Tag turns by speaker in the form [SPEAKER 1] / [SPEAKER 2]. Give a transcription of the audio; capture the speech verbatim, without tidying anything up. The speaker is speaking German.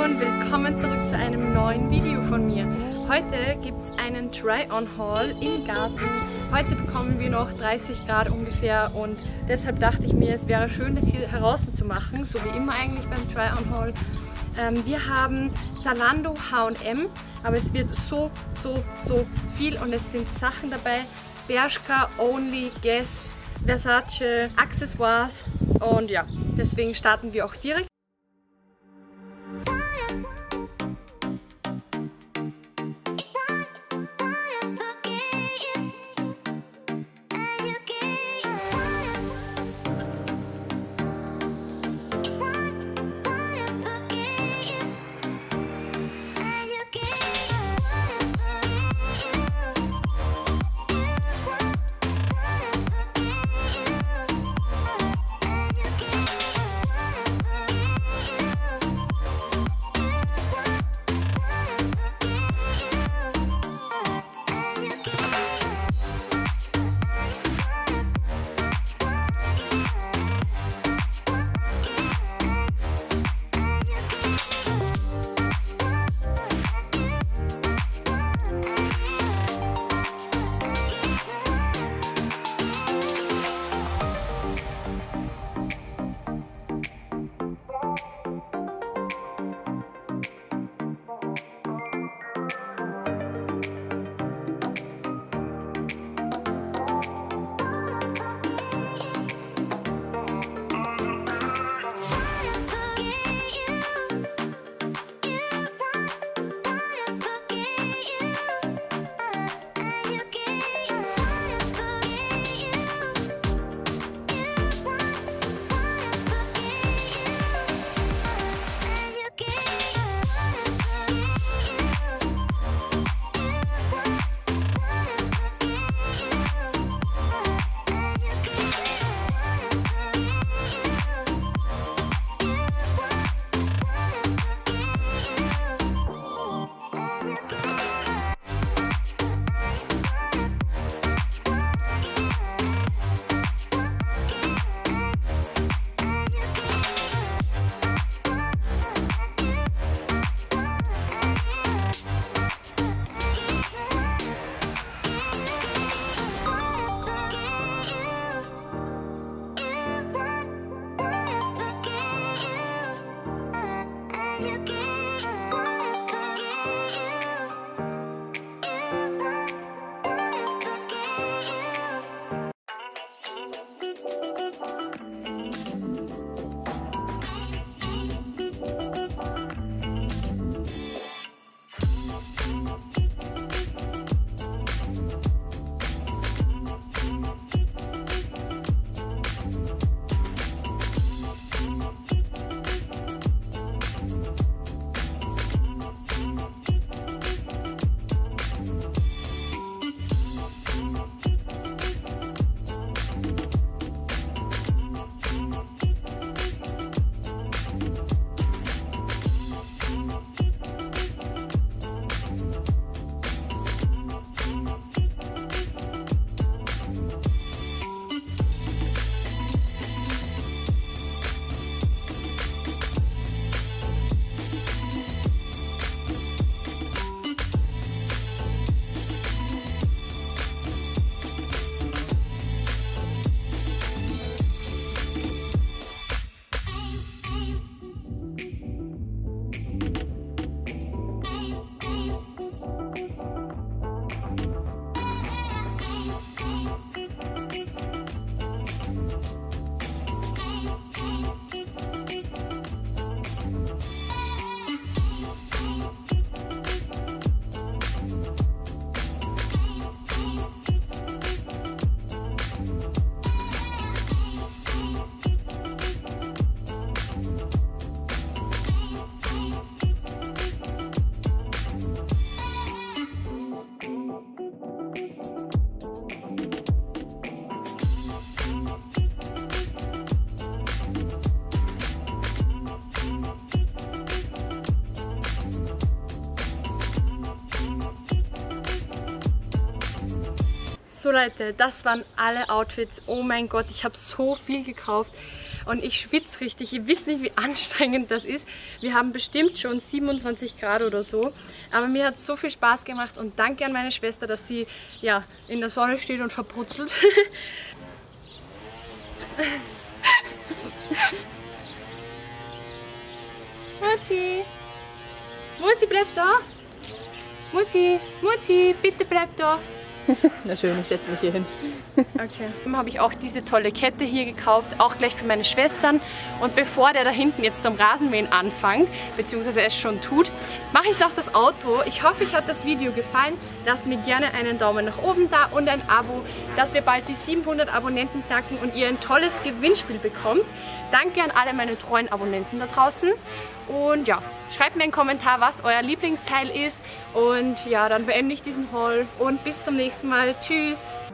[SPEAKER 1] und willkommen zurück zu einem neuen Video von mir. Heute gibt es einen Try-on-Haul im Garten. Heute bekommen wir noch dreißig Grad ungefähr und deshalb dachte ich mir, es wäre schön, das hier draußen zu machen, so wie immer eigentlich beim Try-on-Haul. Ähm, wir haben Zalando, H und M, aber es wird so, so, so viel und es sind Sachen dabei. Bershka, Only, Guess, Versace, Accessoires und ja, deswegen starten wir auch direkt. So Leute, das waren alle Outfits. Oh mein Gott, ich habe so viel gekauft. und ich schwitze richtig. Ihr wisst nicht, wie anstrengend das ist. Wir haben bestimmt schon siebenundzwanzig Grad oder so, aber mir hat es so viel Spaß gemacht und danke an meine Schwester, dass sie ja, in der Sonne steht und verbrutzelt. Mutti! Mutti, bleib da! Mutti! Mutti, bitte bleib da!
[SPEAKER 2] Na schön, ich setze mich hier hin.
[SPEAKER 1] Okay. Dann habe ich auch diese tolle Kette hier gekauft, auch gleich für meine Schwestern. Und bevor der da hinten jetzt zum Rasenmähen anfängt, beziehungsweise es schon tut, mache ich noch das Auto. Ich hoffe, euch hat das Video gefallen. Lasst mir gerne einen Daumen nach oben da und ein Abo, dass wir bald die siebenhundert Abonnenten knacken und ihr ein tolles Gewinnspiel bekommt. Danke an alle meine treuen Abonnenten da draußen. Und ja, schreibt mir einen Kommentar, was euer Lieblingsteil ist. Und ja, dann beende ich diesen Haul und bis zum nächsten Mal. Tschüss!